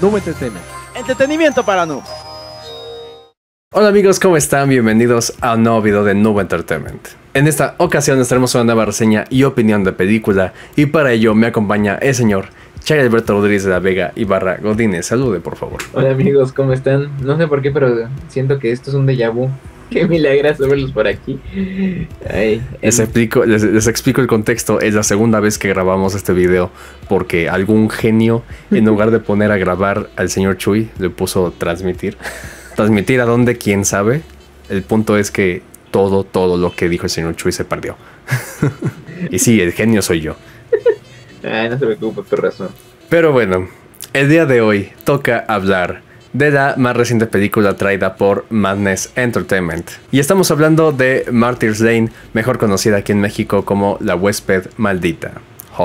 Noob Entertainment. Entretenimiento para noobs. Hola amigos, ¿cómo están? Bienvenidos a un nuevo video de Noob Entertainment. En esta ocasión les traemos una nueva reseña y opinión de película, y para ello me acompaña el señor Chay Alberto Rodríguez de la Vega Ibarra Godínez. Salude, por favor. Hola amigos, ¿cómo están? No sé por qué, pero siento que esto es un déjà vu. Qué milagroso verlos por aquí. Ay, les explico el contexto. Es la segunda vez que grabamos este video porque algún genio, en lugar de poner a grabar al señor Chuy, le puso transmitir. ¿Transmitir a dónde? ¿Quién sabe? El punto es que todo lo que dijo el señor Chuy se perdió. Y sí, el genio soy yo. Ay, no se preocupe, por razón. Pero bueno, el día de hoy toca hablar de la más reciente película traída por Madness Entertainment. Y estamos hablando de Martyr's Lane, mejor conocida aquí en México como La Huésped Maldita.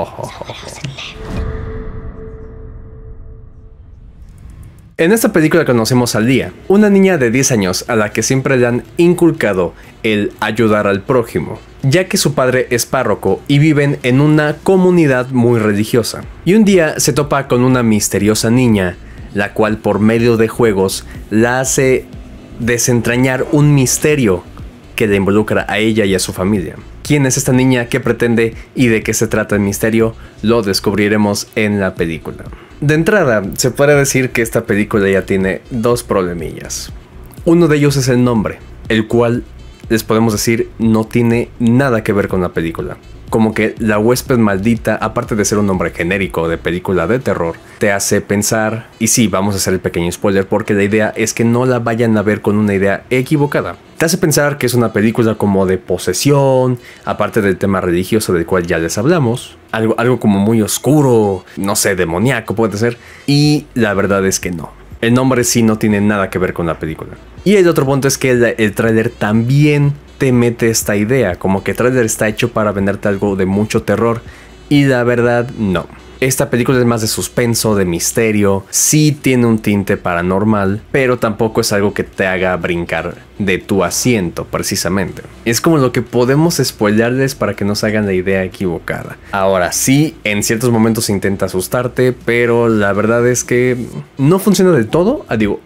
En esta película conocemos a Lia, una niña de 10 años a la que siempre le han inculcado el ayudar al prójimo, ya que su padre es párroco y viven en una comunidad muy religiosa. Y un día se topa con una misteriosa niña, la cual por medio de juegos la hace desentrañar un misterio que le involucra a ella y a su familia. ¿Quién es esta niña? ¿Qué pretende? ¿Y de qué se trata el misterio? Lo descubriremos en la película. De entrada, se puede decir que esta película ya tiene dos problemillas. Uno de ellos es el nombre, el cual les podemos decir no tiene nada que ver con la película. Como que La Huésped Maldita, aparte de ser un nombre genérico de película de terror, te hace pensar, y sí, vamos a hacer el pequeño spoiler porque la idea es que no la vayan a ver con una idea equivocada. Te hace pensar que es una película como de posesión, aparte del tema religioso del cual ya les hablamos, algo como muy oscuro, no sé, demoníaco puede ser, y la verdad es que no. El nombre sí no tiene nada que ver con la película. Y el otro punto es que el tráiler también te mete esta idea, como que el tráiler está hecho para venderte algo de mucho terror, y la verdad no. Esta película es más de suspenso, de misterio, sí tiene un tinte paranormal, pero tampoco es algo que te haga brincar de tu asiento precisamente. Es como lo que podemos spoilearles para que no se hagan la idea equivocada. Ahora sí, en ciertos momentos intenta asustarte, pero la verdad es que no funciona del todo.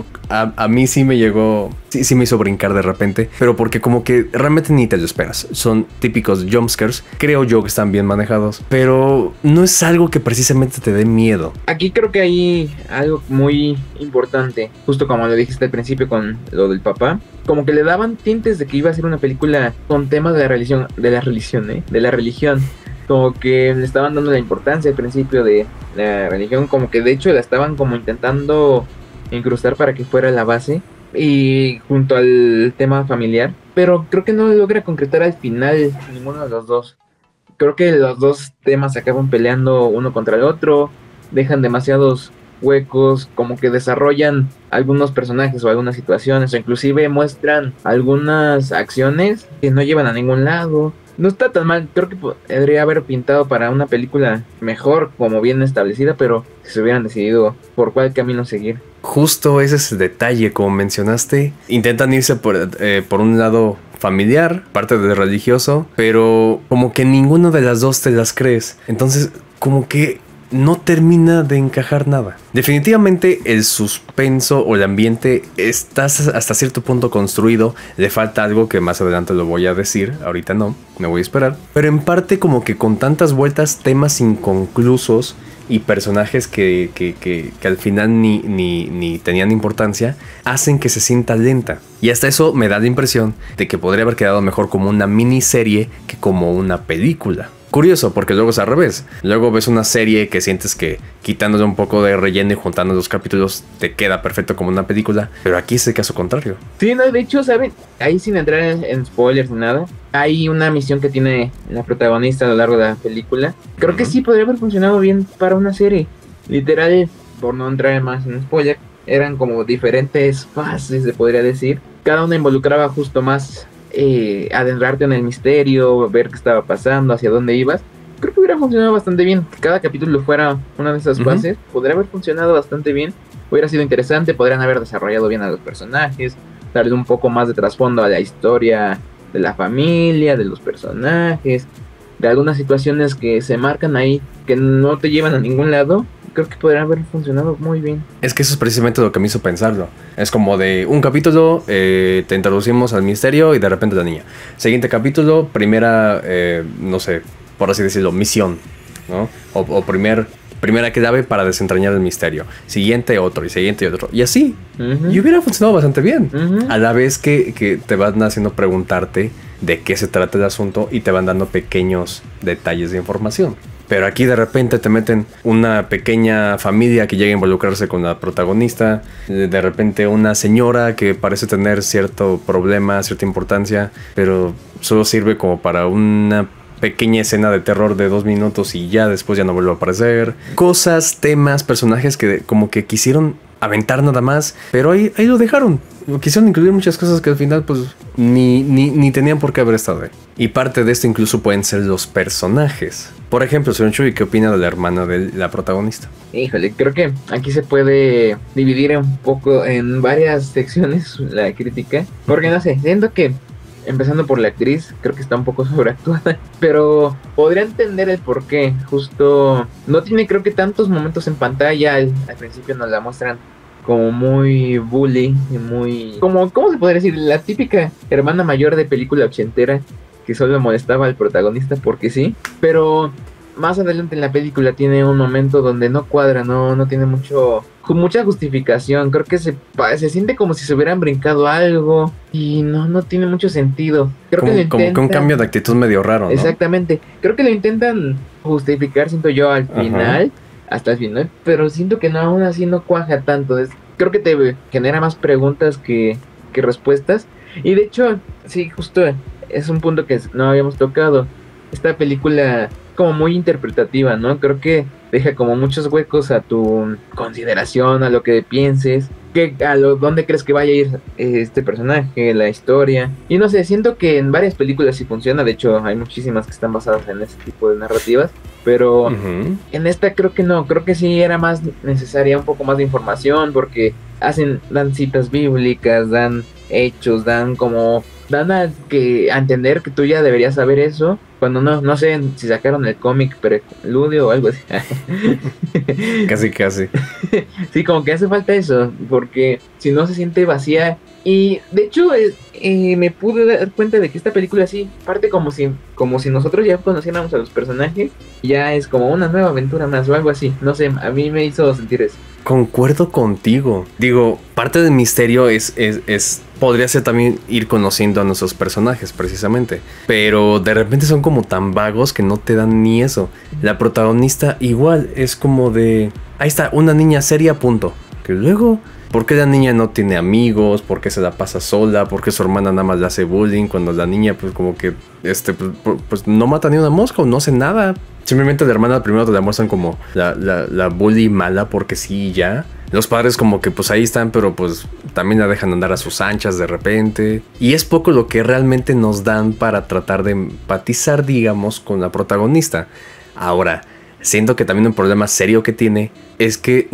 A mí sí me llegó, sí me hizo brincar de repente, pero porque como que realmente ni te lo esperas. Son típicos jumpscares, creo yo que están bien manejados, pero no es algo que precisamente te dé miedo. Aquí creo que hay algo muy importante, justo como lo dijiste al principio con lo del papá. Como que le daban tintes de que iba a ser una película con temas de la religión, de la religión. Como que le estaban dando la importancia al principio de la religión, como que de hecho la estaban como intentando incrustar para que fuera la base y junto al tema familiar, pero creo que no logra concretar al final ninguno de los dos. Creo que los dos temas se acaban peleando uno contra el otro, dejan demasiados huecos, como que desarrollan algunos personajes o algunas situaciones, o inclusive muestran algunas acciones que no llevan a ningún lado. No está tan mal, creo que podría haber pintado para una película mejor, como bien establecida, pero si se hubieran decidido por cuál camino seguir. Justo ese es el detalle, como mencionaste. Intentan irse por un lado familiar, parte de religioso, pero como que ninguna de las dos te las crees. Entonces, como que no termina de encajar nada. Definitivamente el suspenso o el ambiente está hasta cierto punto construido. Le falta algo que más adelante lo voy a decir. Ahorita no, me voy a esperar. Pero en parte como que con tantas vueltas, temas inconclusos y personajes que al final ni tenían importancia, hacen que se sienta lenta. Y hasta eso me da la impresión de que podría haber quedado mejor como una miniserie que como una película. Curioso, porque luego es al revés. Luego ves una serie que sientes que quitándole un poco de relleno y juntando los capítulos te queda perfecto como una película, pero aquí es el caso contrario. Sí, no, de hecho, ¿saben? Ahí sin entrar en spoilers ni nada, hay una misión que tiene la protagonista a lo largo de la película. Creo que sí podría haber funcionado bien para una serie. Literal, por no entrar más en spoiler, eran como diferentes fases, se podría decir. Cada una involucraba justo más adentrarte en el misterio, ver qué estaba pasando, hacia dónde ibas. Creo que hubiera funcionado bastante bien. Que cada capítulo fuera una de esas fases, podría haber funcionado bastante bien. Hubiera sido interesante, podrían haber desarrollado bien a los personajes, darle un poco más de trasfondo a la historia de la familia, de los personajes, de algunas situaciones que se marcan ahí, que no te llevan a ningún lado. creo que podría haber funcionado muy bien. Es que eso es precisamente lo que me hizo pensarlo. Es como de un capítulo, te introducimos al misterio y de repente la niña. Siguiente capítulo, primera, no sé, por así decirlo, misión, ¿no? O primera clave para desentrañar el misterio. Siguiente otro y siguiente otro. Y así. Y hubiera funcionado bastante bien. A la vez que te van haciendo preguntarte de qué se trata el asunto y te van dando pequeños detalles de información. Pero aquí de repente te meten una pequeña familia que llega a involucrarse con la protagonista. De repente una señora que parece tener cierto problema, cierta importancia, pero solo sirve como para una pequeña escena de terror de 2 minutos y ya después ya no vuelve a aparecer. Cosas, temas, personajes que como que quisieron aventar nada más, pero ahí lo dejaron. Quisieron incluir muchas cosas que al final pues ni tenían por qué haber estado ahí. Y parte de esto incluso pueden ser los personajes. Por ejemplo, señor Chuy, ¿qué opina de la hermana de la protagonista? Híjole, creo que aquí se puede dividir un poco en varias secciones la crítica. Porque no sé, siento que empezando por la actriz, creo que está un poco sobreactuada, pero podría entender el por qué. Justo no tiene creo que tantos momentos en pantalla. Al principio nos la muestran como muy bully y muy... ¿Cómo se podría decir? La típica hermana mayor de película ochentera que solo molestaba al protagonista porque sí. Pero más adelante en la película tiene un momento donde no cuadra, no tiene mucha justificación. Creo que se siente como si se hubieran brincado algo y no tiene mucho sentido. Creo como que un cambio de actitud medio raro, ¿no? Exactamente. Creo que lo intentan justificar, siento yo, al final. Hasta el final, pero siento que aún así no cuaja tanto. Creo que te genera más preguntas que respuestas. Y de hecho, sí, justo es un punto que no habíamos tocado. Esta película como muy interpretativa, ¿no? Creo que deja como muchos huecos a tu consideración, a lo que pienses, dónde crees que vaya a ir este personaje, la historia. Y no sé, siento que en varias películas sí funciona. De hecho, hay muchísimas que están basadas en este tipo de narrativas. Pero en esta creo que no, creo que sí era más necesaria un poco más de información, porque dan citas bíblicas, dan hechos, dan a entender que tú ya deberías saber eso, cuando no sé si sacaron el cómic preludio o algo así. Casi. Sí, como que hace falta eso, porque si no se siente vacía. Y de hecho me pude dar cuenta de que esta película sí parte como si nosotros ya conociéramos a los personajes, ya es como una nueva aventura más o algo así. No sé, a mí me hizo sentir eso. Concuerdo contigo. Digo, parte del misterio podría ser también ir conociendo a nuestros personajes, precisamente. Pero de repente son como tan vagos que no te dan ni eso. La protagonista igual es como de... Ahí está, una niña seria, punto. Que luego... ¿Por qué la niña no tiene amigos? ¿Por qué se la pasa sola? ¿Por qué su hermana nada más le hace bullying? Cuando la niña pues como que pues no mata ni una mosca o no hace nada. Simplemente la hermana primero te la muestran como la bully mala porque sí y ya. Los padres como que pues ahí están, pero pues también la dejan andar a sus anchas de repente. Y es poco lo que realmente nos dan para tratar de empatizar, digamos, con la protagonista. Ahora... siento que también un problema serio que tiene es que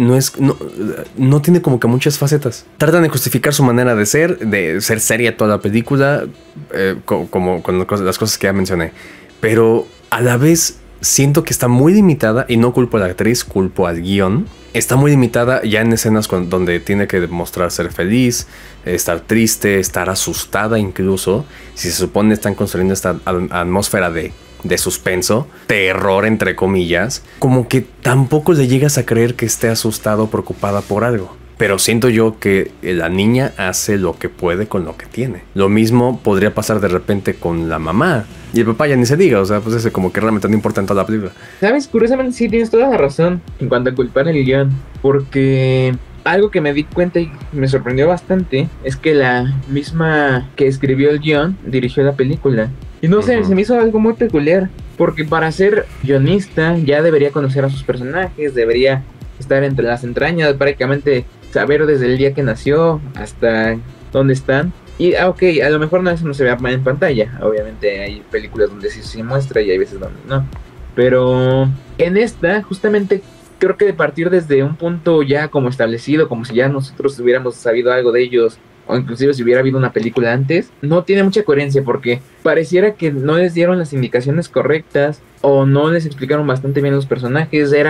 no tiene como que muchas facetas. Tratan de justificar su manera de ser seria toda la película, como con las cosas que ya mencioné. Pero a la vez siento que está muy limitada, y no culpo a la actriz, culpo al guión. Está muy limitada ya en escenas donde tiene que demostrar ser feliz, estar triste, estar asustada incluso. Si se supone están construyendo esta atmósfera de suspenso, terror entre comillas, como que tampoco le llegas a creer que esté asustado o preocupada por algo. Pero siento yo que la niña hace lo que puede con lo que tiene. Lo mismo podría pasar de repente con la mamá. Y el papá ya ni se diga, o sea, pues ese como que realmente no importa en toda la película. ¿Sabes? Curiosamente sí tienes toda la razón en cuanto a culpar el guión, porque... algo que me di cuenta y me sorprendió bastante es que la misma que escribió el guión dirigió la película. Y no sé, se me hizo algo muy peculiar, porque para ser guionista ya debería conocer a sus personajes, debería estar entre las entrañas, prácticamente saber desde el día que nació hasta dónde están. Y ok, a lo mejor eso no se ve en pantalla, obviamente hay películas donde sí se muestra y hay veces donde no. Pero en esta justamente... creo que de partir desde un punto ya como establecido, como si ya nosotros hubiéramos sabido algo de ellos, o inclusive si hubiera habido una película antes, no tiene mucha coherencia, porque pareciera que no les dieron las indicaciones correctas, o no les explicaron bastante bien los personajes. Era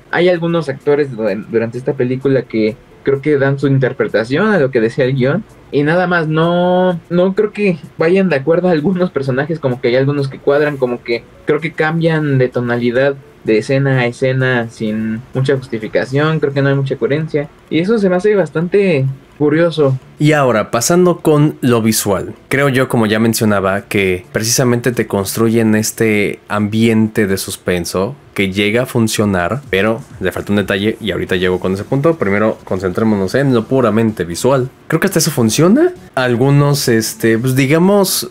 hay algunos actores durante esta película que creo que dan su interpretación a lo que decía el guión. Y nada más, no creo que vayan de acuerdo a algunos personajes, como que hay algunos que cuadran, como que creo que cambian de tonalidad de escena a escena sin mucha justificación, creo que no hay mucha coherencia. Y eso se me hace bastante curioso. Y ahora, pasando con lo visual. Creo yo, como ya mencionaba, que precisamente te construyen este ambiente de suspenso que llega a funcionar, pero le falta un detalle y ahorita llego con ese punto. Primero, concentrémonos en lo puramente visual. Creo que hasta eso funciona. Algunos, pues digamos,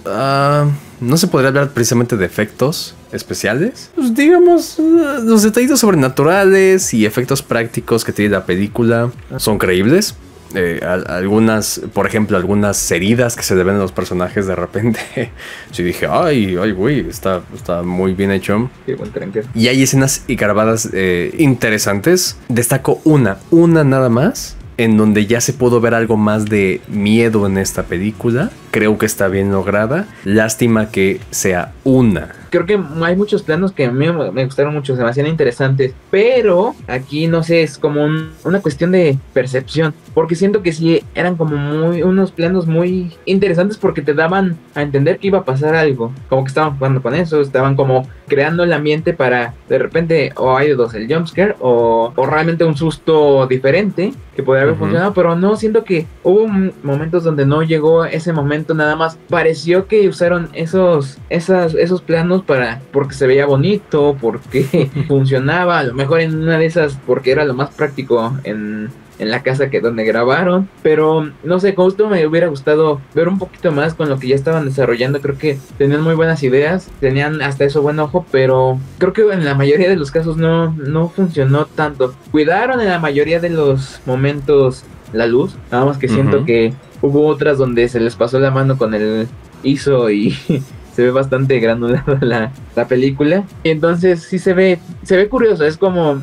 no se podría hablar precisamente de efectos especiales. Pues digamos, los detallitos sobrenaturales y efectos prácticos que tiene la película son creíbles. Algunas, por ejemplo, algunas heridas que se le ven a los personajes de repente. Sí dije, ay, güey, está muy bien hecho. Sí, buen tranque. Y hay escenas y grabadas interesantes. Destaco una nada más, en donde ya se pudo ver algo más de miedo en esta película. Creo que está bien lograda. Lástima que sea una. Creo que hay muchos planos que a mí me gustaron mucho, se me hacían interesantes, pero aquí no sé, es como una cuestión de percepción, porque siento que sí eran como unos planos muy interesantes porque te daban a entender que iba a pasar algo, como que estaban jugando con eso, estaban como creando el ambiente para de repente o hay de dos, el jumpscare o realmente un susto diferente que podría haber funcionado, pero no, siento que hubo momentos donde no llegó ese momento, nada más pareció que usaron esos planos porque se veía bonito, porque funcionaba, a lo mejor en una de esas porque era lo más práctico en la casa donde grabaron, pero no sé, justo me hubiera gustado ver un poquito más con lo que ya estaban desarrollando. Creo que tenían muy buenas ideas, tenían hasta eso buen ojo, pero creo que en la mayoría de los casos no funcionó tanto. Cuidaron en la mayoría de los momentos la luz, nada más que siento que hubo otras donde se les pasó la mano con el ISO y se ve bastante granulada la película. Y entonces sí se ve curioso. Es como,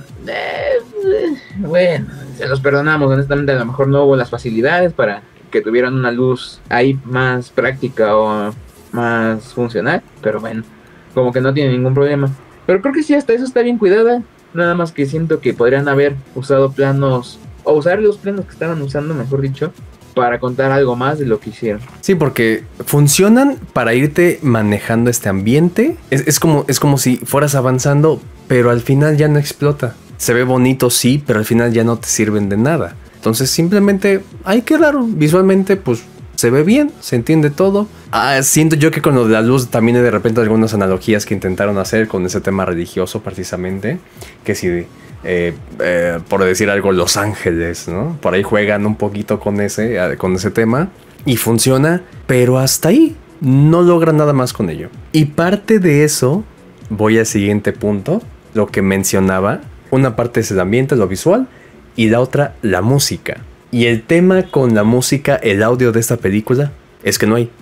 bueno, se los perdonamos. Honestamente, a lo mejor no hubo las facilidades para que tuvieran una luz ahí más práctica o más funcional. Pero bueno, como que no tiene ningún problema. Pero creo que sí, hasta eso está bien cuidada. Nada más que siento que podrían haber usado planos, o usar los planos que estaban usando, mejor dicho, para contar algo más de lo que hicieron. Sí, porque funcionan para irte manejando este ambiente. Es como si fueras avanzando, pero al final ya no explota. Se ve bonito, sí, pero al final ya no te sirven de nada. Entonces simplemente, ay, qué raro. Visualmente, pues se ve bien, se entiende todo. Siento yo que con lo de la luz también hay de repente algunas analogías que intentaron hacer con ese tema religioso precisamente. Que si... por decir algo, Los Ángeles, ¿no? Por ahí juegan un poquito con ese tema y funciona, pero hasta ahí no logran nada más con ello. Y parte de eso, voy al siguiente punto, lo que mencionaba. Una parte es el ambiente, lo visual, y la otra, la música. Y el tema con la música, el audio de esta película, es que no hay.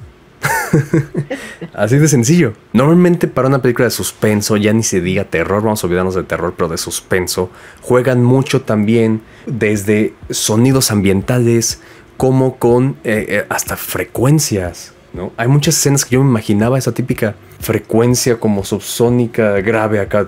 Así de sencillo. Normalmente para una película de suspenso, ya ni se diga terror, vamos a olvidarnos del terror, pero de suspenso, juegan mucho también desde sonidos ambientales como con hasta frecuencias, ¿no? Hay muchas escenas que yo me imaginaba esa típica frecuencia como subsónica grave acá,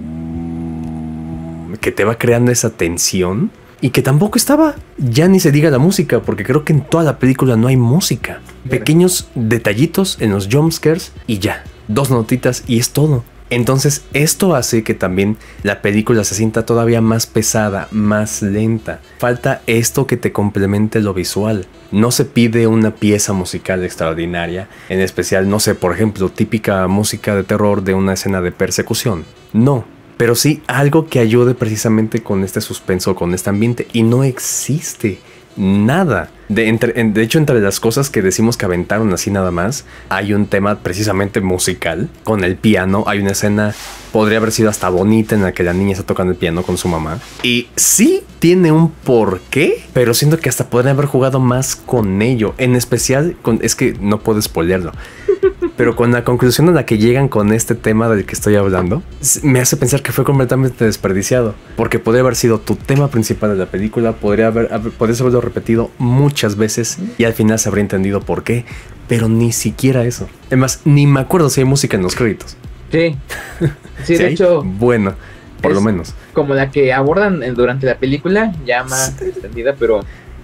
que te va creando esa tensión. Y que tampoco estaba. Ya ni se diga la música, porque creo que en toda la película no hay música. Pequeños detallitos en los jumpscares y ya. 2 notitas y es todo. Entonces esto hace que también la película se sienta todavía más pesada, más lenta. Falta esto que te complemente lo visual. No se pide una pieza musical extraordinaria. En especial, no sé, por ejemplo, típica música de terror de una escena de persecución. No. Pero sí algo que ayude precisamente con este suspenso, con este ambiente. Y no existe nada. De hecho, entre las cosas que decimos que aventaron así nada más, hay un tema precisamente musical. Con el piano hay una escena, podría haber sido hasta bonita, en la que la niña está tocando el piano con su mamá. Y sí tiene un porqué, pero siento que hasta podrían haber jugado más con ello. En especial, es que no puedo spoilearlo. Pero con la conclusión a la que llegan con este tema del que estoy hablando, me hace pensar que fue completamente desperdiciado. Porque podría haber sido tu tema principal de la película, podrías haberlo repetido muchas veces y al final se habría entendido por qué. Pero ni siquiera eso. Además, ni me acuerdo si hay música en los créditos. Sí, sí, de hay? hecho. Bueno, por lo menos. Como la que abordan durante la película, ya más extendida, pero...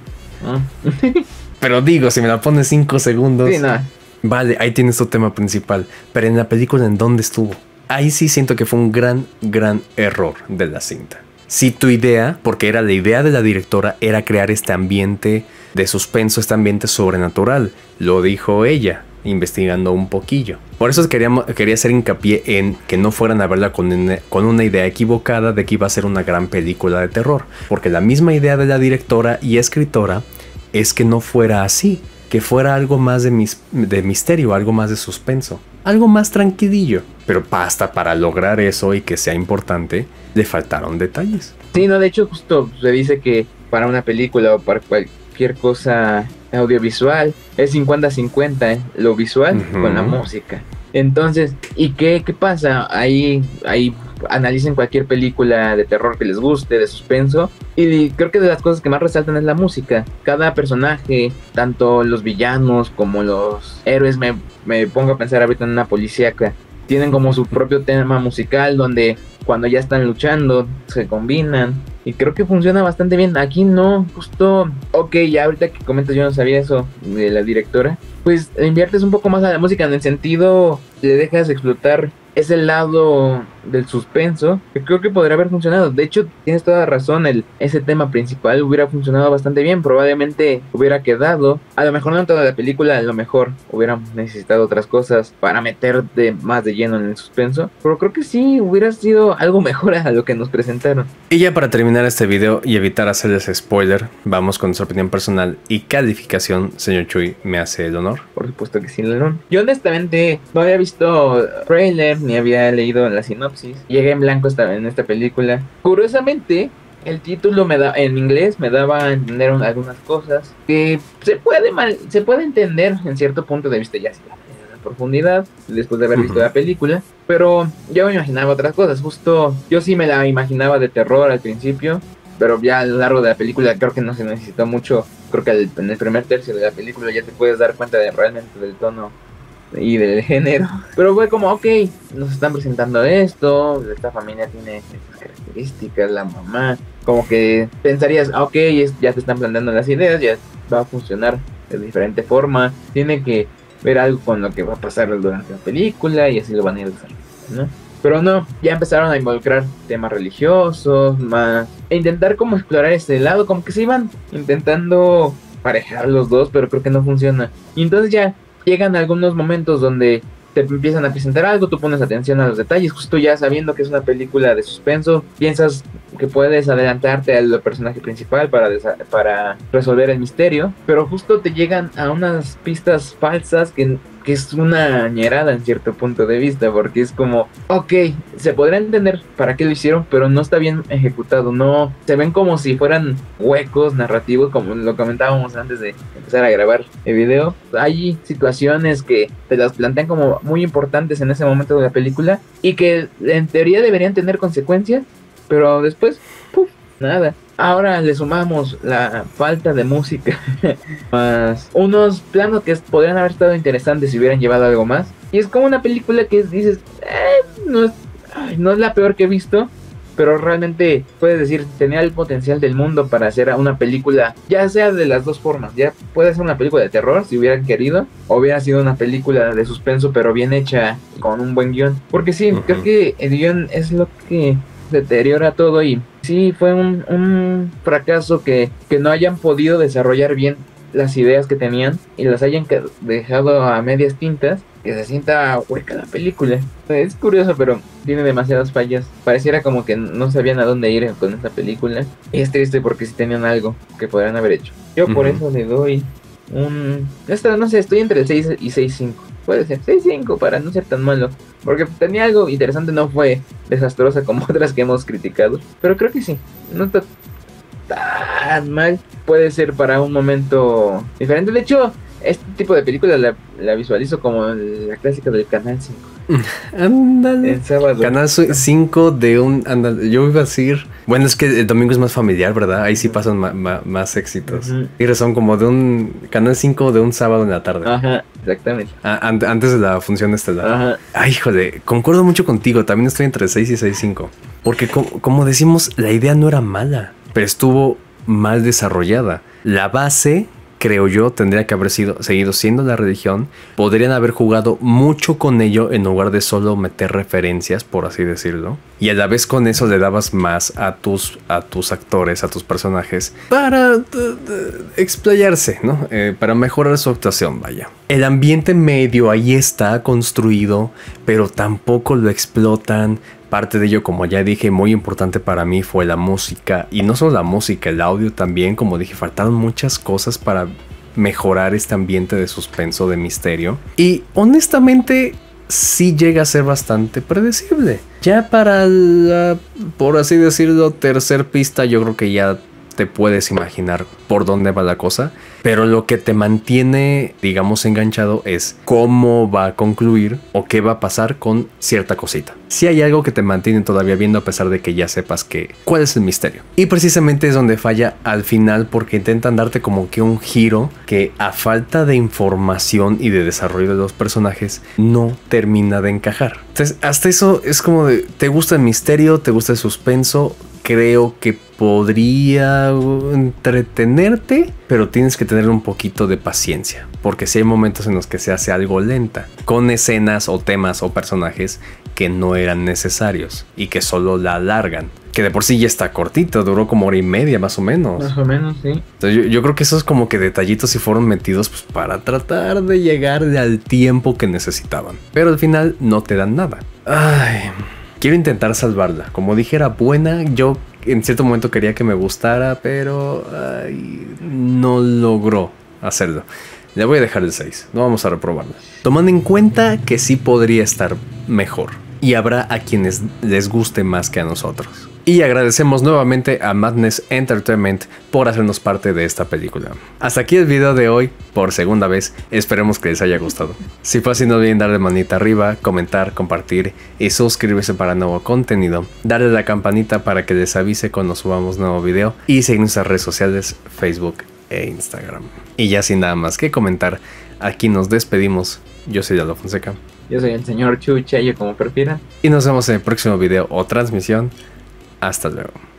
Pero digo, si me la pones 5 segundos... Sí, no. Vale, ahí tienes tu tema principal. Pero en la película, ¿en dónde estuvo? Ahí sí siento que fue un gran error de la cinta. Si tu idea, porque era la idea de la directora, era crear este ambiente de suspenso, este ambiente sobrenatural. Lo dijo ella, investigando un poquillo. Por eso quería hacer hincapié en que no fueran a verla con una idea equivocada de que iba a ser una gran película de terror. Porque la misma idea de la directora y escritora es que no fuera así. Que fuera algo más de misterio, algo más de suspenso, algo más tranquilillo. Pero hasta para lograr eso y que sea importante, le faltaron detalles. Sí, no, de hecho justo se dice que para una película o para cualquier cosa audiovisual es 50-50, lo visual con la música. Entonces, ¿y qué pasa? Ahí analicen cualquier película de terror que les guste, de suspenso, y creo que de las cosas que más resaltan es la música. Cada personaje, tanto los villanos como los héroes, me pongo a pensar ahorita en una policíaca, tienen como su propio tema musical donde cuando ya están luchando se combinan, y creo que funciona bastante bien. Aquí no, justo, ok, ya ahorita que comentas, yo no sabía eso de la directora, pues le inviertes un poco más a la música, en el sentido, le dejas explotar ese lado del suspenso, que creo que podría haber funcionado. De hecho, tienes toda la razón, ese tema principal hubiera funcionado bastante bien, probablemente hubiera quedado, a lo mejor no en toda la película, a lo mejor hubieran necesitado otras cosas para meterte más de lleno en el suspenso, pero creo que sí, hubiera sido algo mejor a lo que nos presentaron. Y ya para terminar este video y evitar hacerles spoiler, vamos con nuestra opinión personal y calificación. Señor Chuy, ¿me hace el honor? Por supuesto que sí, León. Yo honestamente no había visto trailer ni había leído la sinopsis. Llegué en blanco en esta película. Curiosamente, el título en inglés me daba a entender algunas cosas que se puede entender en cierto punto de vista, ya en la profundidad, después de haber visto la película. Pero yo me imaginaba otras cosas. Justo yo sí me la imaginaba de terror al principio, pero ya a lo largo de la película creo que no se necesitó mucho. Creo que en el primer tercio de la película ya te puedes dar cuenta realmente del tono y del género. Pero fue como, ok, nos están presentando esto, esta familia tiene estas características, la mamá, como que pensarías, ok, ya te están planteando las ideas, ya va a funcionar de diferente forma, tiene que ver algo con lo que va a pasar durante la película y así lo van a ir desarrollando, ¿no? Pero no, ya empezaron a involucrar temas religiosos, más, e intentar como explorar este lado, como que se iban intentando parejar los dos, pero creo que no funciona. Y entonces ya llegan algunos momentos donde te empiezan a presentar algo, tú pones atención a los detalles, justo ya sabiendo que es una película de suspenso, piensas que puedes adelantarte al personaje principal para resolver el misterio, pero justo te llegan a unas pistas falsas que es una ñerada en cierto punto de vista, porque es como, ok, se podrá entender para qué lo hicieron, pero no está bien ejecutado, no, se ven como si fueran huecos narrativos, como lo comentábamos antes de empezar a grabar el video. Hay situaciones que te las plantean como muy importantes en ese momento de la película y que en teoría deberían tener consecuencias, pero después, ¡puf!, nada. Ahora le sumamos la falta de música más unos planos que podrían haber estado interesantes si hubieran llevado algo más. Y es como una película que dices, no es la peor que he visto, pero realmente puedes decir, tenía el potencial del mundo para hacer una película, ya sea de las dos formas. Ya puede ser una película de terror si hubieran querido, o hubiera sido una película de suspenso pero bien hecha, con un buen guión. Porque sí, creo que el guión es lo que deteriora todo, y sí fue un fracaso que no hayan podido desarrollar bien las ideas que tenían y las hayan dejado a medias tintas, que se sienta hueca la película. Es curioso, pero tiene demasiadas fallas. Pareciera como que no sabían a dónde ir con esta película, y es triste porque sí tenían algo que podrían haber hecho. Yo por eso le doy no sé, estoy entre el 6 y 6.5. Puede ser 6.5 para no ser tan malo, porque tenía algo interesante, no fue desastrosa como otras que hemos criticado, pero creo que sí, no está tan mal. Puede ser para un momento diferente. De hecho, este tipo de películas la visualizo como la clásica del Canal 5. Ándale. El sábado. Canal 5 de un... Ándale, yo iba a decir... Bueno, es que el domingo es más familiar, ¿verdad? Ahí sí pasan más éxitos. Y son como de un... Canal 5 de un sábado en la tarde. Ajá, exactamente. Antes de la función estelar. Ajá. Ay, híjole, concuerdo mucho contigo. También estoy entre 6 y 6.5. Porque como decimos, la idea no era mala, pero estuvo mal desarrollada. La base, creo yo, tendría que haber seguido siendo la religión. Podrían haber jugado mucho con ello en lugar de solo meter referencias, por así decirlo. Y a la vez con eso le dabas más a tus actores, a tus personajes, para explayarse, ¿no? Para mejorar su actuación, vaya. El ambiente medio ahí está construido, pero tampoco lo explotan. Parte de ello, como ya dije, muy importante para mí fue la música. Y no solo la música, el audio también. Como dije, faltaron muchas cosas para mejorar este ambiente de suspenso, de misterio. Y honestamente, sí llega a ser bastante predecible. Ya para la, por así decirlo, tercer pista, yo creo que ya te puedes imaginar por dónde va la cosa. Pero lo que te mantiene, digamos, enganchado es cómo va a concluir o qué va a pasar con cierta cosita. Si hay algo que te mantiene todavía viendo a pesar de que ya sepas cuál es el misterio. Y precisamente es donde falla al final, porque intentan darte como que un giro que a falta de información y de desarrollo de los personajes no termina de encajar. Entonces hasta eso es como de, ¿te gusta el misterio? ¿Te gusta el suspenso? Creo que podría entretenerte, pero tienes que tener un poquito de paciencia, porque sí hay momentos en los que se hace algo lenta, con escenas o temas o personajes que no eran necesarios y que solo la alargan, que de por sí ya está cortita, duró como hora y media más o menos. Más o menos, sí. Entonces yo creo que esos como que detallitos sí fueron metidos pues, para tratar de llegar al tiempo que necesitaban, pero al final no te dan nada. Ay... Quiero intentar salvarla. Como dije, era buena. Yo en cierto momento quería que me gustara, pero no logró hacerlo. Le voy a dejar el 6. No vamos a reprobarla. Tomando en cuenta que sí podría estar mejor. Y habrá a quienes les guste más que a nosotros. Y agradecemos nuevamente a Madness Entertainment por hacernos parte de esta película. Hasta aquí el video de hoy, por segunda vez. Esperemos que les haya gustado. Si fue así, no olviden darle manita arriba, comentar, compartir y suscribirse para nuevo contenido. Darle a la campanita para que les avise cuando subamos nuevo video. Y seguir nuestras redes sociales, Facebook e Instagram. Y ya sin nada más que comentar, aquí nos despedimos. Yo soy Lalo Fonseca. Yo soy el señor Chucha, yo como prefieran. Y nos vemos en el próximo video o transmisión. Hasta luego.